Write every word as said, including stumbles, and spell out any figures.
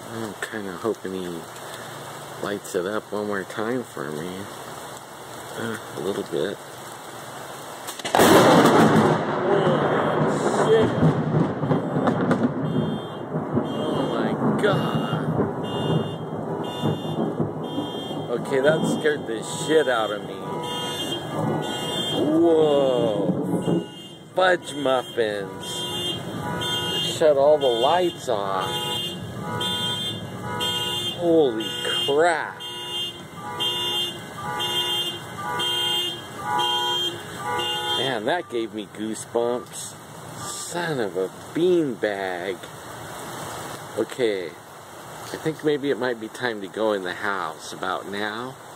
I'm kind of hoping he lights it up one more time for me. Uh, a little bit. Oh, shit. Oh my god. Okay, that scared the shit out of me. Whoa. Fudge muffins. Shut all the lights off. Holy crap. Man, that gave me goosebumps. Son of a beanbag. Okay, I think maybe it might be time to go in the house about now.